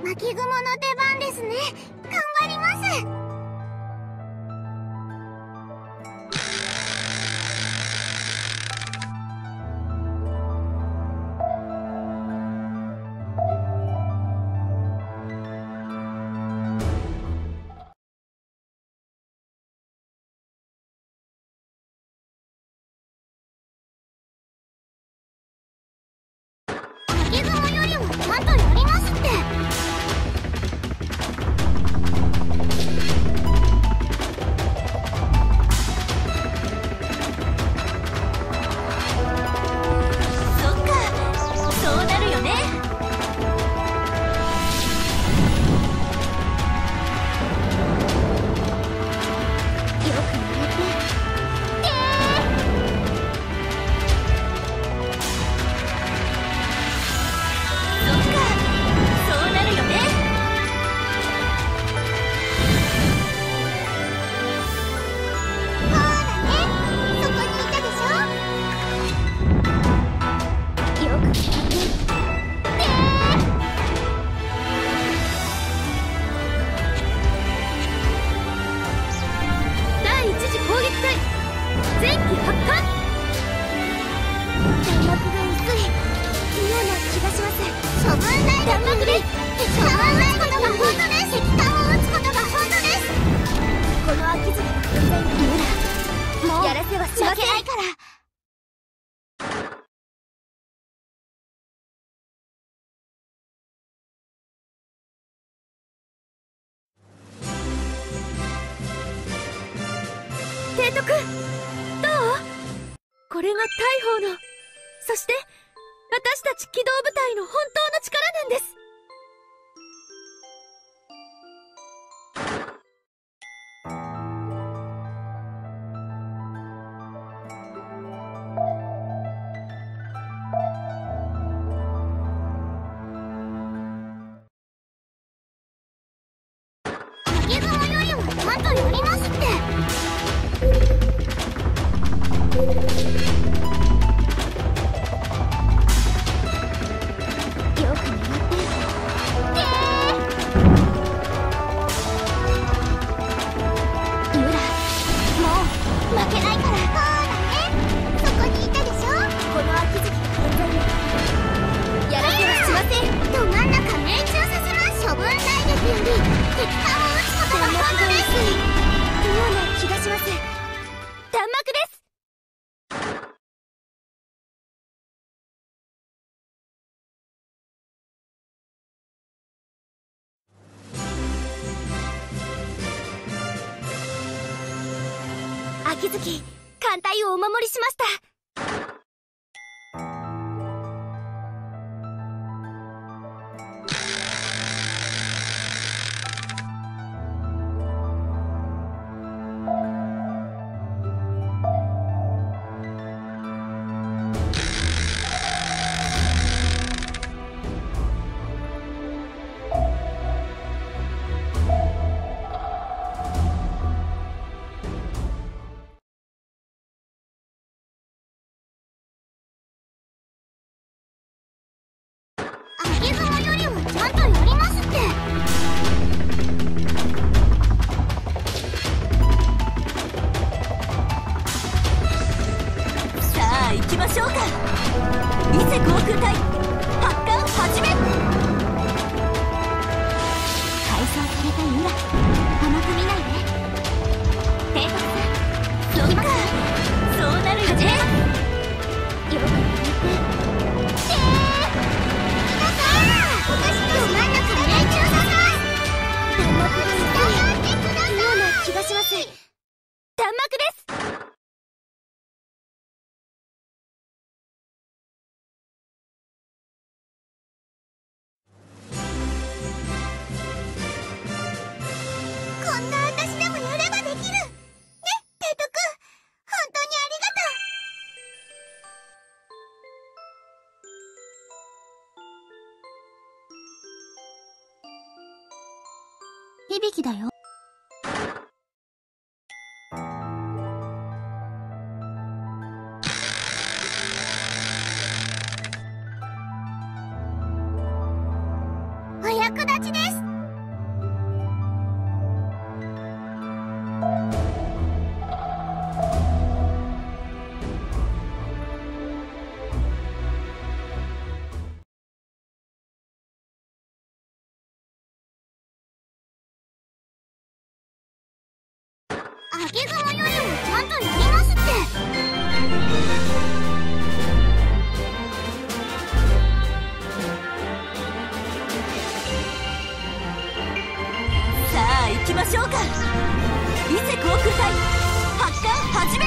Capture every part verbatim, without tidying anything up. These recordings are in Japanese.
巻き雲の出番ですね。頑張ります。巻き雲よりもちゃんとやりますって。そっか、そうなるよね。よく寝ててそっか、そうなるよね。ほらね、そこにいたでしょ。よく寝てて第一次攻撃隊前期発艦。弾幕が薄いような気がします。処分ない弾幕です。敵艦を撃つことが本当です。敵艦を撃つことが本当です。この秋月が完全にもうやらせはしません。負けないから。提督、どう？これが大砲の、そして私たち機動部隊の本当の力なんです。巻き雲よりもちゃんとやりますって。よく寝ててユラ、もう負けないから。ほらね、そこにいたでしょ。この秋月が完全にやらせはしません。ど真ん中命中させます。処分弾薬より敵艦を撃つことが本当です。ような気がします。弾幕です。秋月、艦隊をお守りしました。巻き雲よりもちゃんとやりますって。さあ行きましょうか。伊勢航空隊発艦始め。改装されたユラ、甘く見ないで。提督さん、そっか、そうなるよね。よく寝てて私の真ん中で命中させます。弾幕が痛いような気がします。弾幕です。こんな私でもやればできるね、提督。本当にありがとう。響きだよ。お役立ちです。 負け雲よりもちゃんとやりますって。 さあ行きましょうか。伊勢航空隊発艦始め。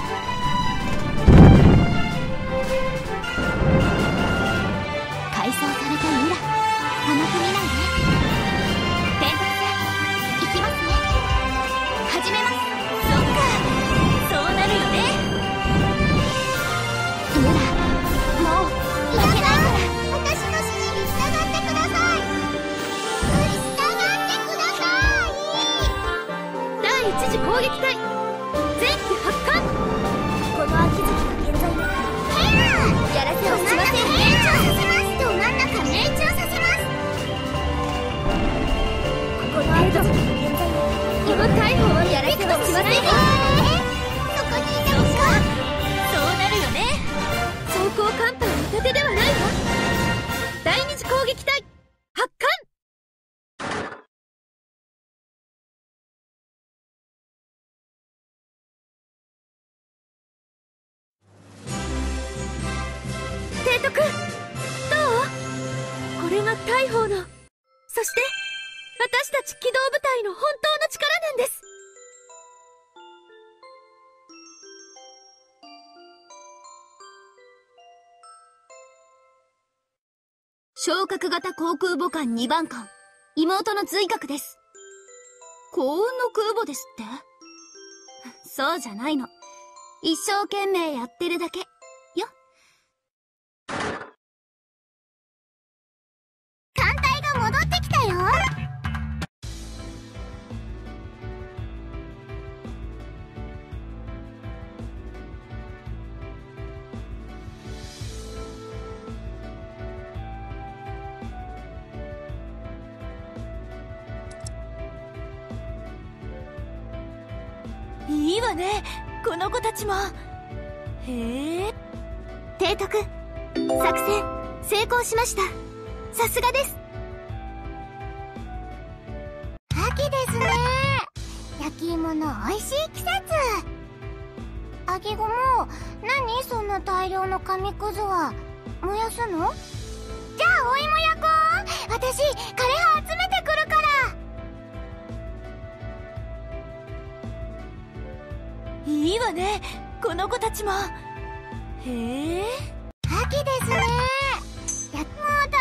改装された村甘く見ないで。天国さん行きますね。始めます。 そっか、そうなるよね。 村もう負けないから私の指示に従ってください。従ってください。 第一次攻撃隊前期発艦。 この秋月が健在ならやらせはしませんね。 命中させます。ど真ん中命中させます。この秋月が健在ならこの逮捕はやらせはしませんよ。 そこにいたんですか。 そうなるよね。装甲甲板見立てではないわ。第二次攻撃隊発艦。提督、どう？これが大砲の、そして私たち機動部隊の本当の力なんです。昇格型航空母艦にばん艦、妹の随閣です。幸運の空母ですって？そうじゃないの。一生懸命やってるだけよ。 艦隊が戻ってきたよ。 いいわね、この子たちも。へえ。 提督、作戦成功しました。さすがです。秋ですね。焼き芋の美味しい季節。秋雲、何そんな大量の紙くずは。燃やすの？じゃあお芋焼こう。私枯葉集めてくるから。 いいわね、この子たちも。へえ。 秋ですね。やっもう